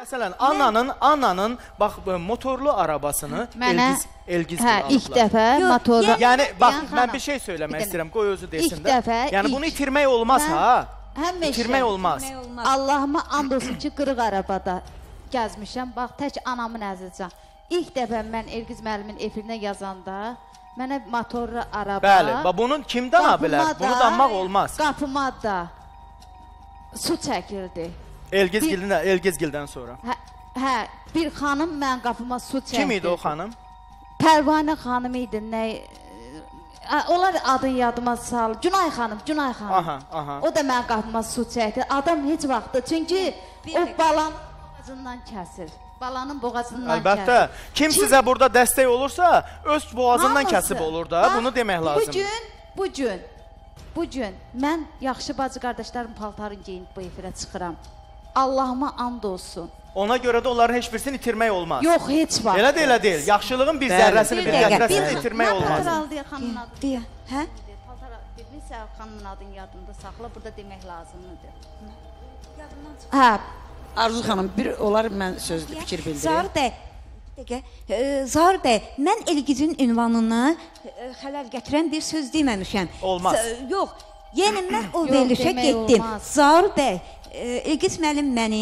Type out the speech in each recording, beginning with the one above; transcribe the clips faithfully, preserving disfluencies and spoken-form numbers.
Məsələn, ananın, ananın bax motorlu arabasını Elgiz, Elgiz hə, ilk dəfə motorlu... Yəni, bax, mən bir şey söyləmək istəyirəm, qoy özü desin də. Yəni, bunu itirmək olmaz, ha? İtirmək olmaz. Allahıma and olsun ki, qırıq arabada gəzmişəm. Bax, tək anamın əzizcan. İlk dəfə mən Elgiz müəllimin efirinə yazanda, mənə motorlu araba... Bəli, bunun kim dana bilər? Bunu danmaq olmaz. Qapıma da su çəkildi. Elgizgildən sonra. Hə, bir xanım mən qapıma su çəkdi. Kim idi o xanım? Pərvanə xanım idi, nə... Onlar adın yadıma sal. Günay xanım, Günay xanım. Aha, aha. O da mən qapıma su çəkdi. Adam heç vaxtı, çünki o balanın boğazından kəsir. Balanın boğazından kəsir. Əlbəttə, kim sizə burada dəstək olursa, öz boğazından kəsib olur da, bunu demək lazım. Bu gün, bu gün, bu gün mən yaxşı bacı qardaşlarım paltarını geyinib bu efirə çıxıram. Allahıma and olsun. Ona görə də onların heç birisini itirmək olmaz. Yox, heç vaxt. Elə də elə deyil. Yaxşılığın bir zərrəsini, bir qətrəsini itirmək olmaz. Mən paltar aldı xanımın adını. Deyə, hə? Paltar bilmirsə, xanımın adını yadında saxla, burada demək lazımdır. Yadından çıx. Hə. Arzu xanım, bir olar mən sözlü fikir bildirim. Zahir bəy, Zahir bəy, mən Elgizin ünvanına xələl gətirən bir söz deməmişəm. Olmaz. Yox, yəni mən o verilişə getdim. Zahir bəy, Elgiz müəllim məni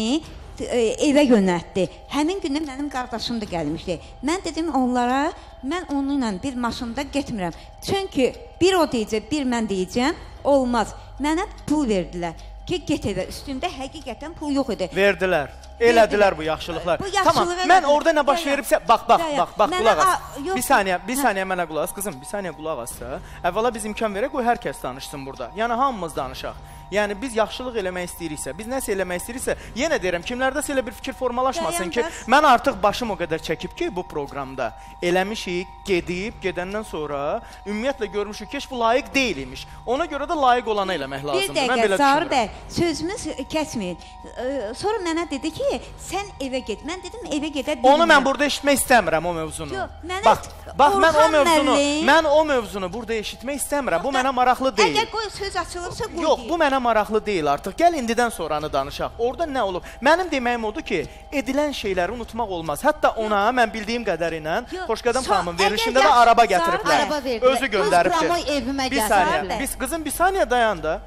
evə yönəltdi. Həmin günü mənim qardaşım da gəlmişdi. Mən dedim onlara, mən onunla bir maşında getmirəm. Çünki bir o deyəcək, bir mən deyəcəm, olmaz. Mənə pul verdilər ki, get evə. Üstündə həqiqətən pul yox idi. Verdilər. Elədilər bu yaxşılıqlar. Tamam, mən orada nə baş veribsə, bax, bax, bax, bax, qulaq as. Bir saniyə, bir saniyə mənə qulaq as. Qızım, bir saniyə qulaq assa. Əvvəla biz imkan verək, qoy hər kəs danışsın burada. Yəni, hamımız danışaq. Yəni, biz yaxşılıq eləmək istəyiriksə, biz nəsə eləmək istəyiriksə, yenə deyirəm, kimlərdəsə elə bir fikir formalaşmasın ki, mən artıq başım o qədər çəkib ki, bu proqramda eləmişik, gedib, gedəndən sonra ümumiyyətlə görmüşük ki, bu layiq deyil imiş. Ona görə də layiq olanı eləmək lazımdır. Bir dəqiqə, Zahir bəy, sözümüz kəsməyin. Sonra mənə dedi ki, sən evə get. Mən dedim, evə gedə bilmirəm. Onu mən burada eşitmək istəmirəm, o mövzunu. Bax, bax, mən o mövzunu, mən o mövzunu burada eşitmək istəmirəm. Bu mənə maraqlı deyil. Əgər qoy söz açılırsa, qoy Yox, bu mənə maraqlı deyil artıq. Gəl indidən sonranı danışaq. Orada nə olub? Mənim deməyim odur ki, edilən şeyləri unutmaq olmaz. Hətta ona mən bildiyim qədərilə Xoşqədəm xanımın verilişində də araba gətiriblər. Özü göndəribdir. Bir saniyə. Biz qızım bir saniyə dayan da.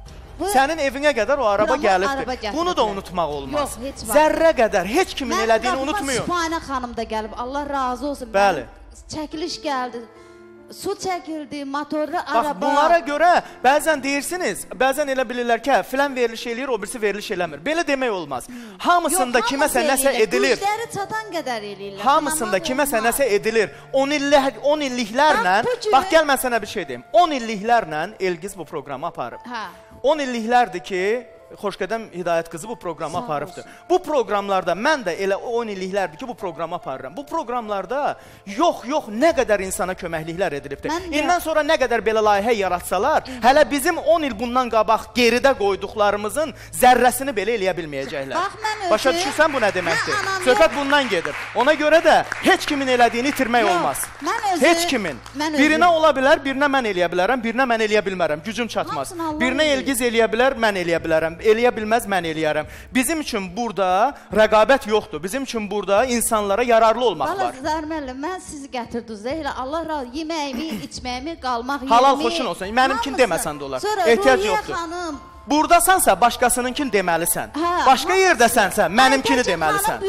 Sənin evinə qədər o araba gəlibdir. Bunu da unutmaq olmaz. Zərrə qədər heç kimin elədiyini unutmayın. Mən Sübhanə xanım da gəlib. Allah razı olsun. Bəli. Çəkiliş gəldi. Su çəkildi, motorlu araba. Bax, bunlara görə bəzən deyirsiniz, bəzən elə bilirlər ki, filan veriliş eləyir, o birisi veriliş eləmir. Belə demək olmaz. Hamısında kiməsə nəsə edilir. Gücləri çatan qədər eləyirlər. Hamısında kiməsə nəsə edilir. on illiklərlə, bax, gəl mən sənə bir şey deyim. on illiklərlə Elgiz bu proqramı aparıb. on illiklərdir ki, Xoşqədəm Hidayət qızı bu proqramı aparıbdır. Bu proqramlarda mən də elə on illiklərdir ki, bu proqramı aparıram. Bu proqramlarda yox, yox, nə qədər insana köməkliklər edilibdir. İndən sonra nə qədər belə layihə yaratsalar, hələ bizim on il bundan qabaq geridə qoyduqlarımızın zərrəsini belə eləyə bilməyəcəklər. Başa düşürsən bu nə deməkdir? Söhbət bundan gedir. Ona görə də heç kimin elədiyini itirmək olmaz. Heç kimin. Birinə ola bilər, birinə mən eləyə bilərəm, birinə mən eləyə bilmərəm. Gücüm çatmaz. Birinə Elgiz eləyə bilər, mən eləyə bilərəm. Eləyə bilməz, mən eləyərəm. Bizim üçün burada rəqabət yoxdur. Bizim üçün burada insanlara yararlı olmaq var. Valla Zahir müəllim, mən sizi gətirdiniz. Elə Allah razı, yeməyimi, içməyimi, qalmaq yerimi. Halal xoşun olsun. Mənimkin deməsən də olar. Ehtiyac yoxdur. Buradasansa başqasınınkin deməlisən. Başqa yerdəsənsə mənimkini deməlisən.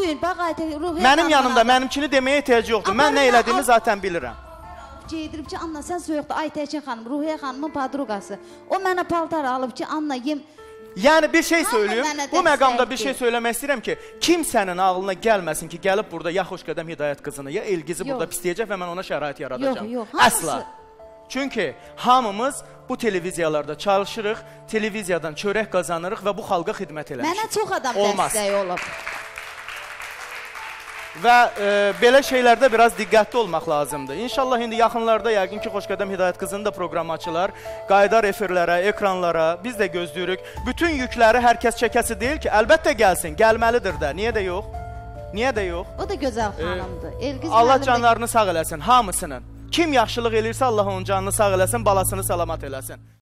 Mənim yanımda mənimkini deməyə ehtiyac yoxdur. Mən nə elədiyimi zaten bilirəm. Geydirib ki, Anna sən soyuqda Aytəkin xanım, Ruhiyyə xanımın padruqası. O mənə paltar alıb ki, Anna yem... Yəni bir şey söyləyim, bu məqamda bir şey söyləmək istəyirəm ki, kimsənin ağlına gəlməsin ki, gəlib burada ya Xoşqədəm Hidayət qızını, ya Elgizi burada pisləyəcək və mən ona şərait yaradacağım. Əsla. Çünki hamımız bu televiziyalarda çalışırıq, televiziyadan çörək qazanırıq və bu xalqa xidmət eləmişik. Mənə çox adam dəstəyi olub. Və e, belə şeylərdə biraz diqqətli olmaq lazımdır. İnşallah indi yaxınlarda yəqin ki, Xoşqədəm Hidayət qızının da proqramı açılar. Qaydar efirlərə, ekranlara biz də gözləyirik. Bütün yükləri hər kəs çəkəsi deyil ki, əlbəttə gəlsin, gəlməlidir də. Niyə də yox? Niyə də yox? O da gözəl xanımdır. E, Allah canlarını sağ eləsin, hamısının. Kim yaxşılıq eləyirsə Allah onun canını sağ eləsin, balasını salamat eləsin.